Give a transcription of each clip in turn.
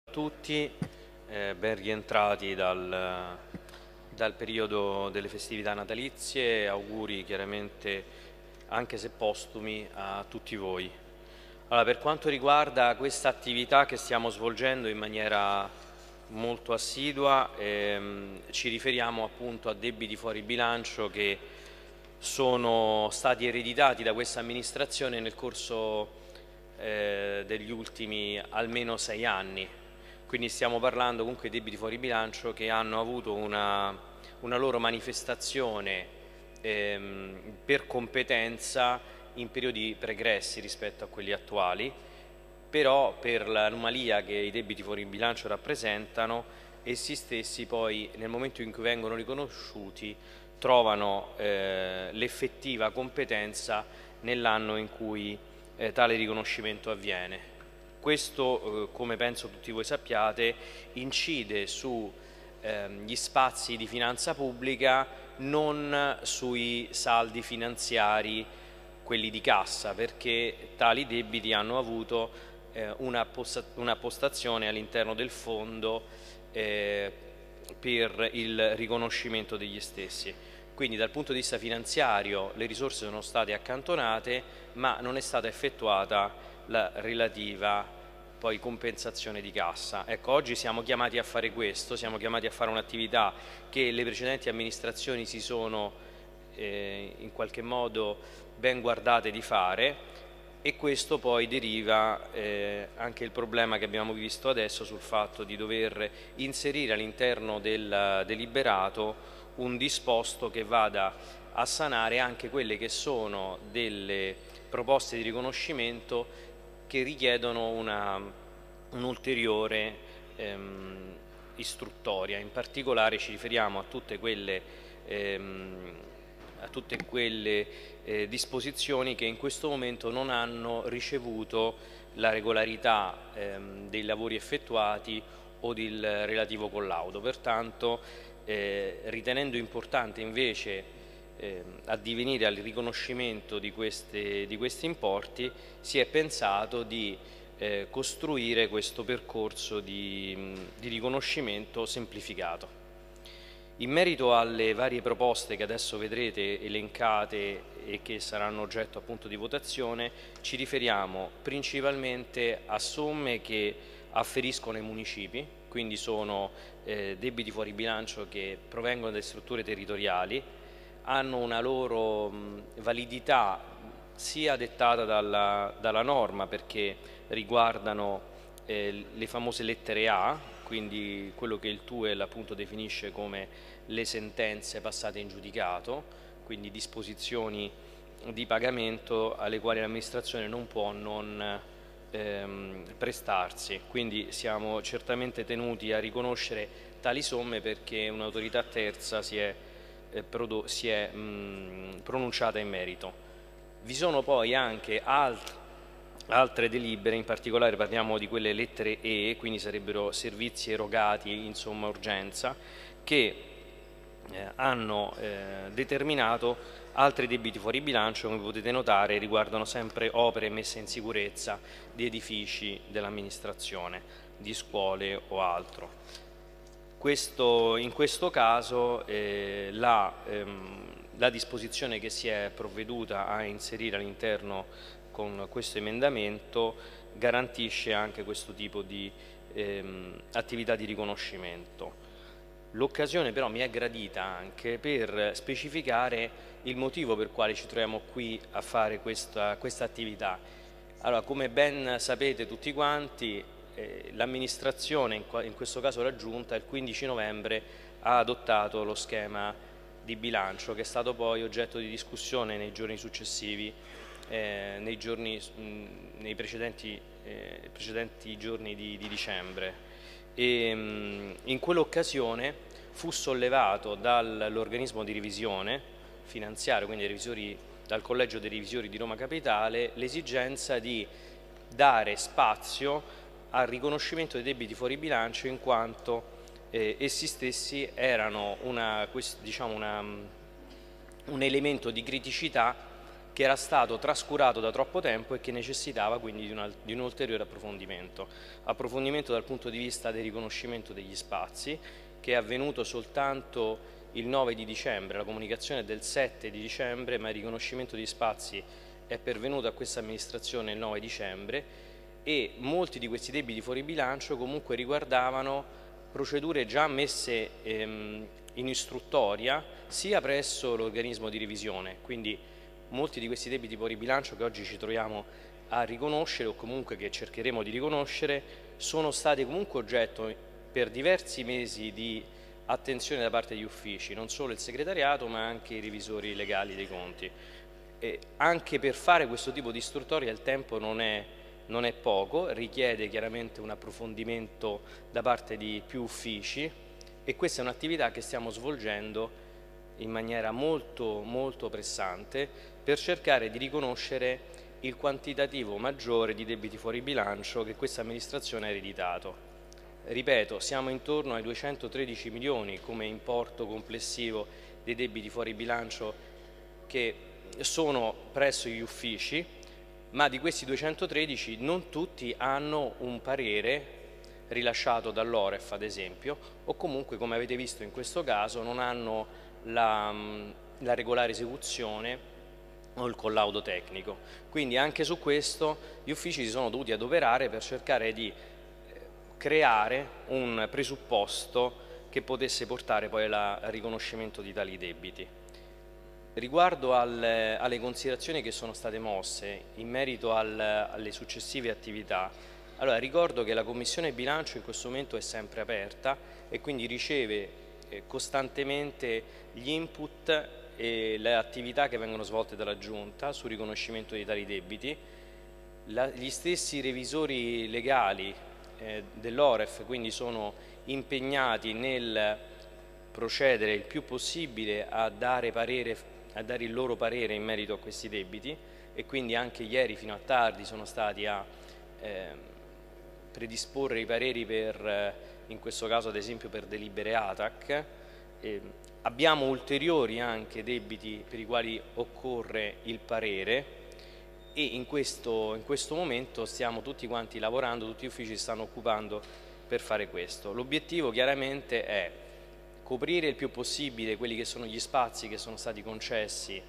Tutti, ben rientrati dal periodo delle festività natalizie, auguri chiaramente anche se postumi a tutti voi. Allora, per quanto riguarda questa attività che stiamo svolgendo in maniera molto assidua, ci riferiamo appunto a debiti fuori bilancio che sono stati ereditati da questa amministrazione nel corso degli ultimi almeno 6 anni. Quindi stiamo parlando comunque di debiti fuori bilancio che hanno avuto una loro manifestazione per competenza in periodi pregressi rispetto a quelli attuali, però per l'anomalia che i debiti fuori bilancio rappresentano, essi stessi poi nel momento in cui vengono riconosciuti trovano l'effettiva competenza nell'anno in cui tale riconoscimento avviene. Questo, come penso tutti voi sappiate, incide sugli spazi di finanza pubblica, non sui saldi finanziari, quelli di cassa, perché tali debiti hanno avuto una postazione all'interno del fondo per il riconoscimento degli stessi. Quindi dal punto di vista finanziario le risorse sono state accantonate, ma non è stata effettuata la relativa poi compensazione di cassa. Ecco, oggi siamo chiamati a fare questo, siamo chiamati a fare un'attività che le precedenti amministrazioni si sono in qualche modo ben guardate di fare, e questo poi deriva anche il problema che abbiamo visto adesso sul fatto di dover inserire all'interno del deliberato un disposto che vada a sanare anche quelle che sono delle proposte di riconoscimento che richiedono un'ulteriore istruttoria. In particolare ci riferiamo a tutte quelle disposizioni che in questo momento non hanno ricevuto la regolarità dei lavori effettuati o del relativo collaudo. Pertanto, ritenendo importante invece addivenire al riconoscimento di questi importi, si è pensato di costruire questo percorso di riconoscimento semplificato. In merito alle varie proposte che adesso vedrete elencate e che saranno oggetto appunto di votazione, ci riferiamo principalmente a somme che afferiscono ai municipi, quindi sono debiti fuori bilancio che provengono dalle strutture territoriali, hanno una loro validità sia dettata dalla norma, perché riguardano le famose lettere A, quindi quello che il TUEL appunto definisce come le sentenze passate in giudicato, quindi disposizioni di pagamento alle quali l'amministrazione non può non prestarsi. Quindi siamo certamente tenuti a riconoscere tali somme perché un'autorità terza si è pronunciata in merito. Vi sono poi anche altre delibere, in particolare parliamo di quelle lettere E, quindi sarebbero servizi erogati in somma urgenza, che hanno determinato altri debiti fuori bilancio. Come potete notare, riguardano sempre opere messe in sicurezza di edifici dell'amministrazione, di scuole o altro. In questo caso la disposizione che si è provveduta a inserire all'interno con questo emendamento garantisce anche questo tipo di attività di riconoscimento. L'occasione però mi è gradita anche per specificare il motivo per quale ci troviamo qui a fare questa attività. Allora, come ben sapete tutti quanti, l'amministrazione, in questo caso la Giunta, il 15 novembre ha adottato lo schema di bilancio, che è stato poi oggetto di discussione nei giorni successivi, nei precedenti giorni di dicembre. In quell'occasione fu sollevato dall'organismo di revisione finanziario, quindi dal Collegio dei Revisori di Roma Capitale, l'esigenza di dare spazio al riconoscimento dei debiti fuori bilancio, in quanto essi stessi erano un elemento di criticità che era stato trascurato da troppo tempo e che necessitava quindi di un ulteriore approfondimento dal punto di vista del riconoscimento degli spazi, che è avvenuto soltanto il 9 di dicembre, la comunicazione è del 7 di dicembre, ma il riconoscimento di spazi è pervenuto a questa amministrazione il 9 dicembre e molti di questi debiti fuori bilancio comunque riguardavano procedure già messe in istruttoria sia presso l'organismo di revisione, quindi molti di questi debiti fuori bilancio che oggi ci troviamo a riconoscere o comunque che cercheremo di riconoscere sono stati comunque oggetto per diversi mesi di attenzione da parte degli uffici, non solo il segretariato ma anche i revisori legali dei conti. E anche per fare questo tipo di istruttoria il tempo non è poco, richiede chiaramente un approfondimento da parte di più uffici e questa è un'attività che stiamo svolgendo in maniera molto pressante per cercare di riconoscere il quantitativo maggiore di debiti fuori bilancio che questa amministrazione ha ereditato. Ripeto, siamo intorno ai 213 milioni come importo complessivo dei debiti fuori bilancio che sono presso gli uffici, ma di questi 213 non tutti hanno un parere rilasciato dall'Oref ad esempio, o comunque come avete visto in questo caso non hanno la regolare esecuzione o il collaudo tecnico. Quindi anche su questo gli uffici si sono dovuti adoperare per cercare di creare un presupposto che potesse portare poi al riconoscimento di tali debiti. Riguardo alle considerazioni che sono state mosse in merito alle successive attività, allora ricordo che la Commissione Bilancio in questo momento è sempre aperta e quindi riceve costantemente gli input e le attività che vengono svolte dalla Giunta sul riconoscimento di tali debiti. Gli stessi revisori legali dell'Oref quindi sono impegnati nel procedere il più possibile a dare il loro parere in merito a questi debiti e quindi anche ieri fino a tardi sono stati a predisporre i pareri per, in questo caso ad esempio per delibere ATAC. Abbiamo ulteriori anche debiti per i quali occorre il parere e in questo momento stiamo tutti quanti lavorando, tutti gli uffici si stanno occupando per fare questo. L'obiettivo chiaramente è coprire il più possibile quelli che sono gli spazi che sono stati concessi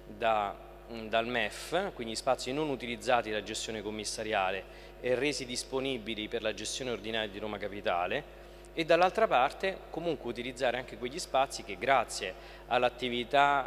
dal MEF, quindi spazi non utilizzati dalla gestione commissariale e resi disponibili per la gestione ordinaria di Roma Capitale, e dall'altra parte comunque utilizzare anche quegli spazi che grazie all'attività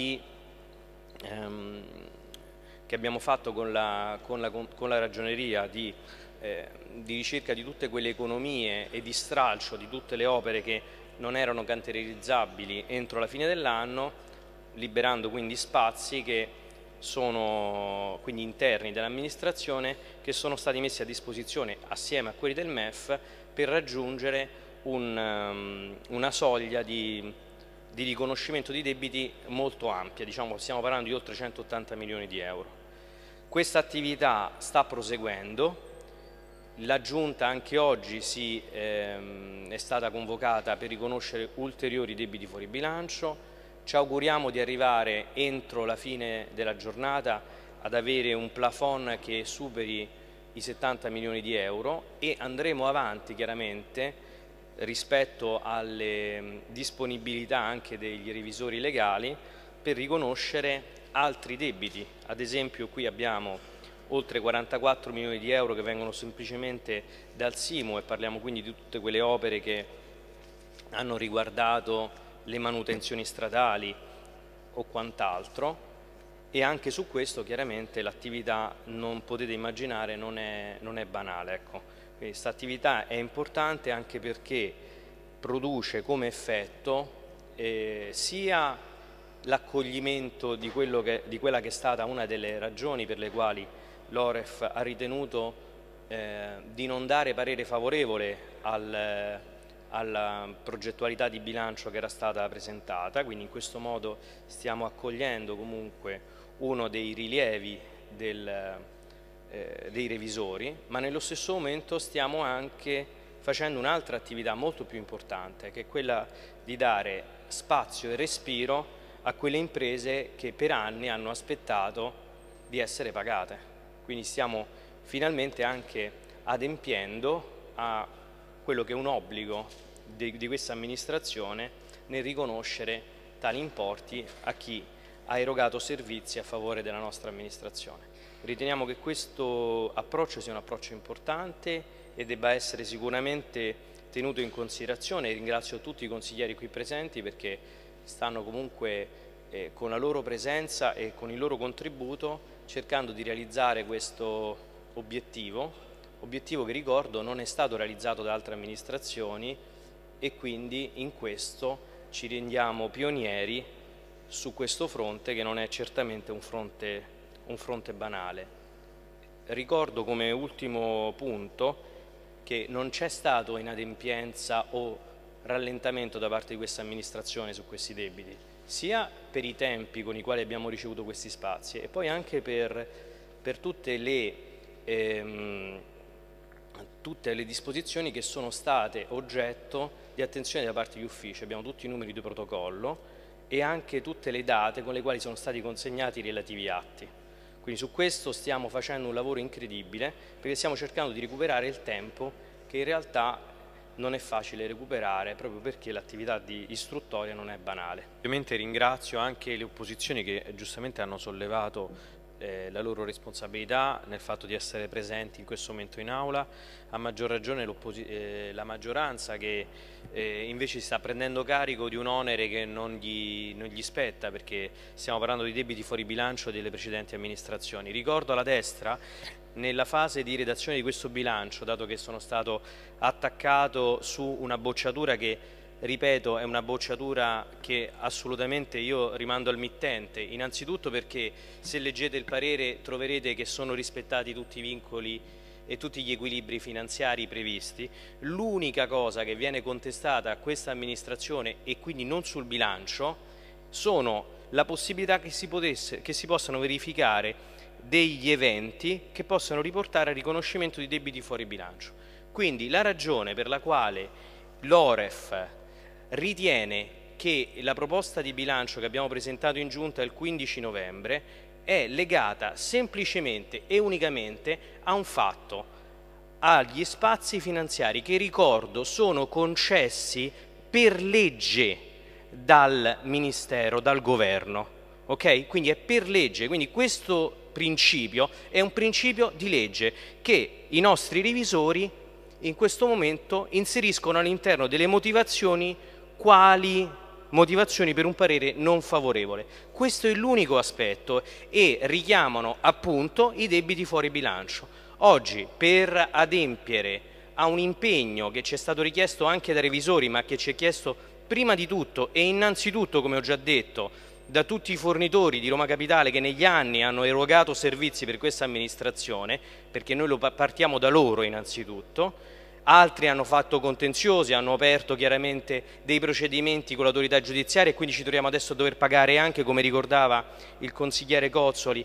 che abbiamo fatto con la ragioneria di ricerca di tutte quelle economie e di stralcio di tutte le opere che non erano cantierizzabili entro la fine dell'anno, liberando quindi spazi che sono quindi interni dell'amministrazione che sono stati messi a disposizione assieme a quelli del MEF per raggiungere una soglia di riconoscimento di debiti molto ampia, diciamo stiamo parlando di oltre 180 milioni di euro. Questa attività sta proseguendo, la Giunta anche oggi è stata convocata per riconoscere ulteriori debiti fuori bilancio, ci auguriamo di arrivare entro la fine della giornata ad avere un plafond che superi i 70 milioni di euro e andremo avanti chiaramente rispetto alle disponibilità anche degli revisori legali per riconoscere altri debiti. Ad esempio qui abbiamo oltre 44 milioni di euro che vengono semplicemente dal SIMU e parliamo quindi di tutte quelle opere che hanno riguardato le manutenzioni stradali o quant'altro, e anche su questo chiaramente l'attività, non potete immaginare, non è banale. Ecco. Questa attività è importante anche perché produce come effetto sia l'accoglimento di quella che è stata una delle ragioni per le quali l'Oref ha ritenuto di non dare parere favorevole alla progettualità di bilancio che era stata presentata, quindi in questo modo stiamo accogliendo comunque uno dei rilievi dei revisori, ma nello stesso momento stiamo anche facendo un'altra attività molto più importante, che è quella di dare spazio e respiro a quelle imprese che per anni hanno aspettato di essere pagate. Quindi stiamo finalmente anche adempiendo a quello che è un obbligo di questa amministrazione nel riconoscere tali importi a chi ha erogato servizi a favore della nostra amministrazione. Riteniamo che questo approccio sia un approccio importante e debba essere sicuramente tenuto in considerazione. Ringrazio tutti i consiglieri qui presenti perché stanno comunque con la loro presenza e con il loro contributo cercando di realizzare questo obiettivo che, ricordo, non è stato realizzato da altre amministrazioni, e quindi in questo ci rendiamo pionieri su questo fronte, che non è certamente un fronte banale. Ricordo come ultimo punto che non c'è stato inadempienza o rallentamento da parte di questa amministrazione su questi debiti, sia per i tempi con i quali abbiamo ricevuto questi spazi e poi anche per tutte le disposizioni che sono state oggetto di attenzione da parte degli uffici. Abbiamo tutti i numeri di protocollo e anche tutte le date con le quali sono stati consegnati i relativi atti. Quindi su questo stiamo facendo un lavoro incredibile, perché stiamo cercando di recuperare il tempo che in realtà non è facile recuperare, proprio perché l'attività di istruttoria non è banale. Ovviamente ringrazio anche le opposizioni che giustamente hanno sollevato la loro responsabilità nel fatto di essere presenti in questo momento in aula, a maggior ragione la maggioranza che invece si sta prendendo carico di un onere che non gli spetta, perché stiamo parlando di debiti fuori bilancio delle precedenti amministrazioni. Ricordo alla destra, nella fase di redazione di questo bilancio, dato che sono stato attaccato su una bocciatura che, ripeto, è una bocciatura che assolutamente io rimando al mittente, innanzitutto perché se leggete il parere troverete che sono rispettati tutti i vincoli e tutti gli equilibri finanziari previsti. L'unica cosa che viene contestata a questa amministrazione, e quindi non sul bilancio, sono la possibilità che si possano verificare degli eventi che possano riportare al riconoscimento di debiti fuori bilancio. Quindi la ragione per la quale l'Oref ritiene che la proposta di bilancio che abbiamo presentato in giunta il 15 novembre è legata semplicemente e unicamente a un fatto, agli spazi finanziari che, ricordo, sono concessi per legge dal Ministero, dal Governo, ok? Quindi è per legge, quindi questo principio è un principio di legge che i nostri revisori in questo momento inseriscono all'interno delle motivazioni quali motivazioni per un parere non favorevole. Questo è l'unico aspetto, e richiamano appunto i debiti fuori bilancio. Oggi, per adempiere a un impegno che ci è stato richiesto anche dai revisori, ma che ci è chiesto prima di tutto e innanzitutto, come ho già detto, da tutti i fornitori di Roma Capitale che negli anni hanno erogato servizi per questa amministrazione, perché noi partiamo da loro innanzitutto. Altri hanno fatto contenziosi, hanno aperto chiaramente dei procedimenti con l'autorità giudiziaria, e quindi ci troviamo adesso a dover pagare anche, come ricordava il consigliere Cozzoli,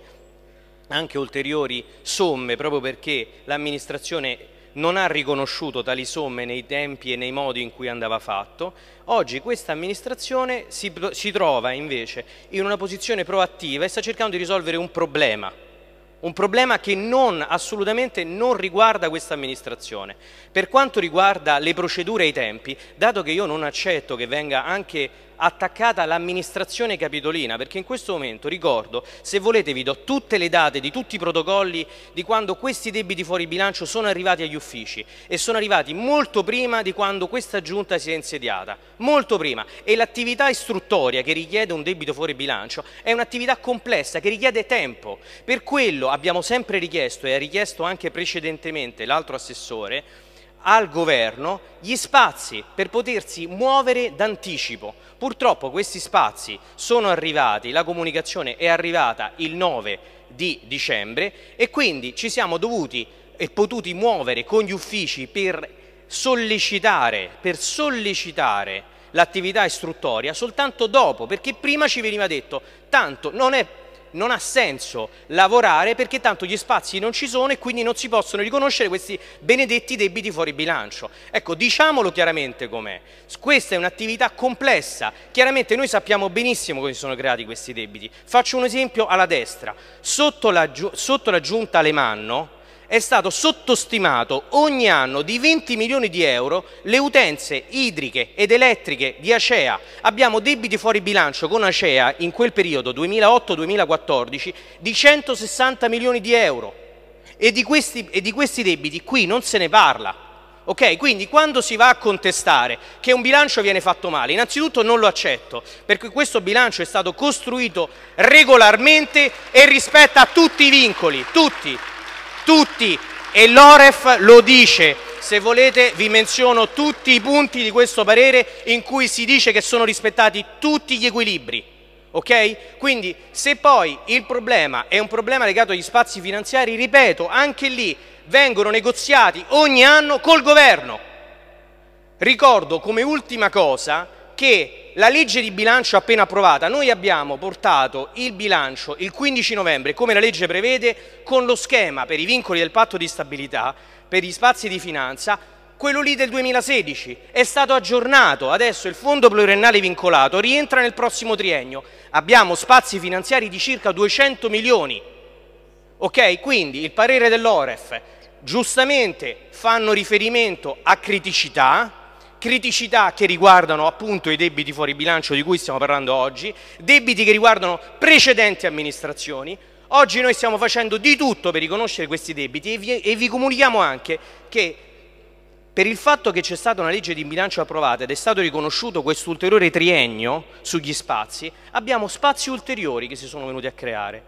anche ulteriori somme, proprio perché l'amministrazione non ha riconosciuto tali somme nei tempi e nei modi in cui andava fatto. Oggi questa amministrazione si trova invece in una posizione proattiva e sta cercando di risolvere un problema che assolutamente non riguarda questa amministrazione. Per quanto riguarda le procedure e i tempi, dato che io non accetto che venga anche attaccata l'amministrazione capitolina, perché in questo momento, ricordo, se volete vi do tutte le date di tutti i protocolli di quando questi debiti fuori bilancio sono arrivati agli uffici, e sono arrivati molto prima di quando questa giunta si è insediata, molto prima, e l'attività istruttoria che richiede un debito fuori bilancio è un'attività complessa che richiede tempo. Per quello abbiamo sempre richiesto, e ha richiesto anche precedentemente l'altro assessore, al governo gli spazi per potersi muovere d'anticipo. Purtroppo questi spazi sono arrivati, la comunicazione è arrivata il 9 di dicembre e quindi ci siamo dovuti e potuti muovere con gli uffici per sollecitare l'attività istruttoria soltanto dopo, perché prima ci veniva detto tanto non è non ha senso lavorare perché tanto gli spazi non ci sono e quindi non si possono riconoscere questi benedetti debiti fuori bilancio. Ecco, diciamolo chiaramente com'è. Questa è un'attività complessa. Chiaramente noi sappiamo benissimo come si sono creati questi debiti. Faccio un esempio alla destra. Sotto la giunta Alemanno è stato sottostimato ogni anno di 20 milioni di euro le utenze idriche ed elettriche di Acea. Abbiamo debiti fuori bilancio con Acea in quel periodo 2008-2014 di 160 milioni di euro e di questi debiti qui non se ne parla. Ok? Quindi quando si va a contestare che un bilancio viene fatto male, innanzitutto non lo accetto, perché questo bilancio è stato costruito regolarmente e rispetta tutti i vincoli, tutti, e l'Oref lo dice. Se volete vi menziono tutti i punti di questo parere in cui si dice che sono rispettati tutti gli equilibri, ok? Quindi se poi il problema è un problema legato agli spazi finanziari, ripeto, anche lì vengono negoziati ogni anno col governo. Ricordo come ultima cosa che la legge di bilancio appena approvata, noi abbiamo portato il bilancio il 15 novembre, come la legge prevede, con lo schema per i vincoli del patto di stabilità, per gli spazi di finanza, quello lì del 2016, è stato aggiornato, adesso il fondo pluriennale vincolato rientra nel prossimo triennio, abbiamo spazi finanziari di circa 200 milioni, ok? Quindi il parere dell'Oref, giustamente fanno riferimento a criticità che riguardano appunto i debiti fuori bilancio di cui stiamo parlando oggi, debiti che riguardano precedenti amministrazioni. Oggi noi stiamo facendo di tutto per riconoscere questi debiti e vi comunichiamo anche che per il fatto che c'è stata una legge di bilancio approvata ed è stato riconosciuto questo ulteriore triennio sugli spazi, abbiamo spazi ulteriori che si sono venuti a creare.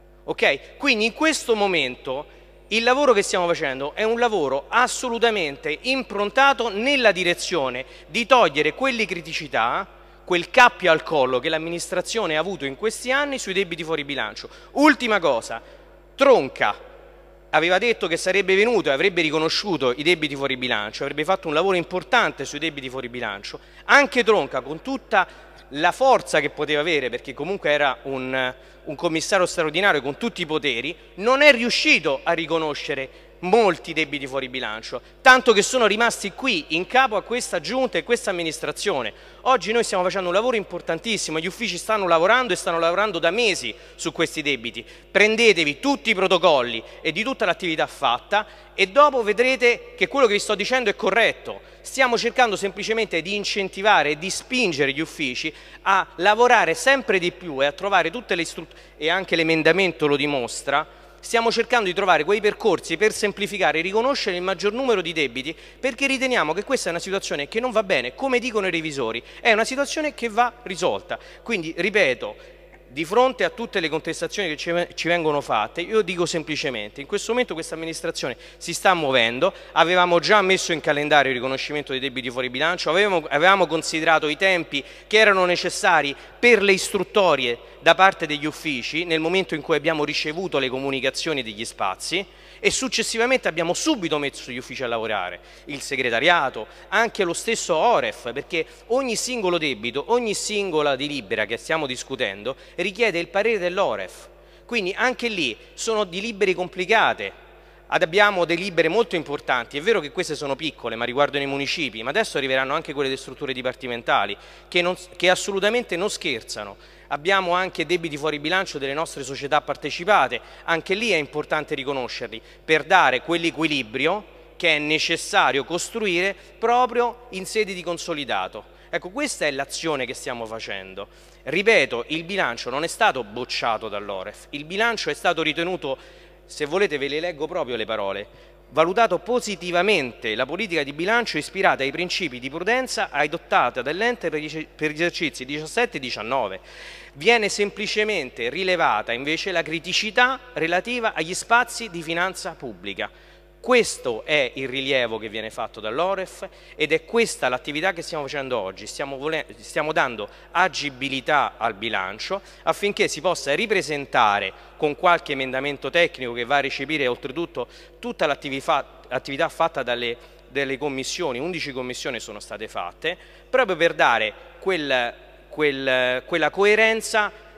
Ok? Quindi in questo momento il lavoro che stiamo facendo è un lavoro assolutamente improntato nella direzione di togliere quelle criticità, quel cappio al collo che l'amministrazione ha avuto in questi anni sui debiti fuori bilancio. Ultima cosa, Tronca aveva detto che sarebbe venuto e avrebbe riconosciuto i debiti fuori bilancio, avrebbe fatto un lavoro importante sui debiti fuori bilancio. Anche Tronca, con tutta la forza che poteva avere, perché comunque era un commissario straordinario con tutti i poteri, non è riuscito a riconoscere molti debiti fuori bilancio, tanto che sono rimasti qui in capo a questa giunta e questa amministrazione. Oggi noi stiamo facendo un lavoro importantissimo, gli uffici stanno lavorando e stanno lavorando da mesi su questi debiti. Prendetevi tutti i protocolli e di tutta l'attività fatta e dopo vedrete che quello che vi sto dicendo è corretto. Stiamo cercando semplicemente di incentivare e di spingere gli uffici a lavorare sempre di più e a trovare tutte le istruzioni, e anche l'emendamento lo dimostra. Stiamo cercando di trovare quei percorsi per semplificare e riconoscere il maggior numero di debiti, perché riteniamo che questa è una situazione che non va bene, come dicono i revisori, è una situazione che va risolta. Quindi, ripeto, di fronte a tutte le contestazioni che ci vengono fatte, io dico semplicemente, in questo momento questa amministrazione si sta muovendo, avevamo già messo in calendario il riconoscimento dei debiti fuori bilancio, avevamo considerato i tempi che erano necessari per le istruttorie da parte degli uffici nel momento in cui abbiamo ricevuto le comunicazioni degli spazi e successivamente abbiamo subito messo gli uffici a lavorare, il segretariato, anche lo stesso Oref, perché ogni singolo debito, ogni singola delibera che stiamo discutendo richiede il parere dell'Oref, quindi anche lì sono delibere complicate. Abbiamo delibere molto importanti, è vero che queste sono piccole ma riguardano i municipi, ma adesso arriveranno anche quelle delle strutture dipartimentali che assolutamente non scherzano. Abbiamo anche debiti fuori bilancio delle nostre società partecipate, anche lì è importante riconoscerli per dare quell'equilibrio che è necessario costruire proprio in sede di consolidato. Ecco, questa è l'azione che stiamo facendo. Ripeto, il bilancio non è stato bocciato dall'Oref, il bilancio è stato ritenuto, se volete ve le leggo proprio le parole, valutato positivamente la politica di bilancio ispirata ai principi di prudenza adottata dall'ente per gli esercizi 17 e 19. Viene semplicemente rilevata invece la criticità relativa agli spazi di finanza pubblica. Questo è il rilievo che viene fatto dall'Oref ed è questa l'attività che stiamo facendo oggi. Stiamo dando agibilità al bilancio affinché si possa ripresentare con qualche emendamento tecnico che va a recepire oltretutto tutta l'attività fatta dalle commissioni, 11 commissioni sono state fatte, proprio per dare quella coerenza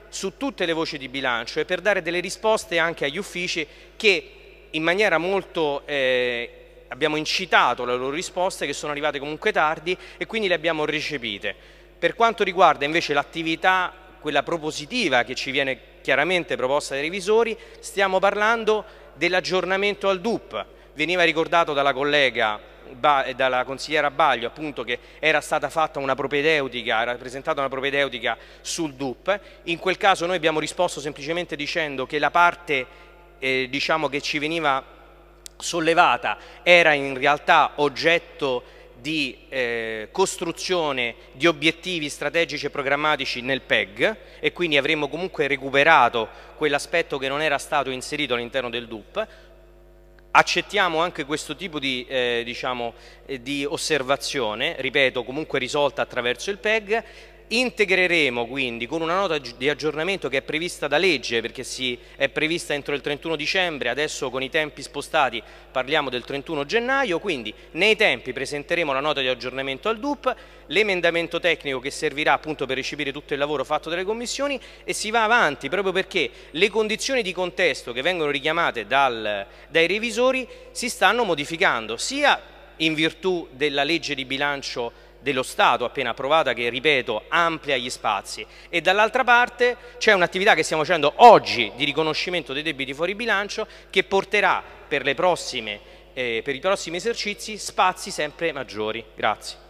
su tutte le voci di bilancio e per dare delle risposte anche agli uffici che in maniera molto abbiamo incitato le loro risposte, che sono arrivate comunque tardi, e quindi le abbiamo recepite. Per quanto riguarda invece l'attività, quella propositiva che ci viene chiaramente proposta dai revisori, stiamo parlando dell'aggiornamento al DUP. Veniva ricordato dalla collega, dalla consigliera Baglio, appunto, che era stata fatta una propedeutica, era presentata una propedeutica sul DUP. In quel caso noi abbiamo risposto semplicemente dicendo che la parte diciamo che ci veniva sollevata era in realtà oggetto di costruzione di obiettivi strategici e programmatici nel PEG, e quindi avremmo comunque recuperato quell'aspetto che non era stato inserito all'interno del DUP. Accettiamo anche questo tipo di, di osservazione, ripeto, comunque risolta attraverso il PEG. Integreremo quindi con una nota di aggiornamento che è prevista da legge, perché è prevista entro il 31 dicembre, adesso con i tempi spostati parliamo del 31 gennaio, quindi nei tempi presenteremo la nota di aggiornamento al DUP, l'emendamento tecnico che servirà appunto per recepire tutto il lavoro fatto dalle commissioni, e si va avanti proprio perché le condizioni di contesto che vengono richiamate dai revisori si stanno modificando, sia in virtù della legge di bilancio dello Stato appena approvata, che ripeto amplia gli spazi, e dall'altra parte c'è un'attività che stiamo facendo oggi di riconoscimento dei debiti fuori bilancio che porterà per i prossimi esercizi spazi sempre maggiori. Grazie.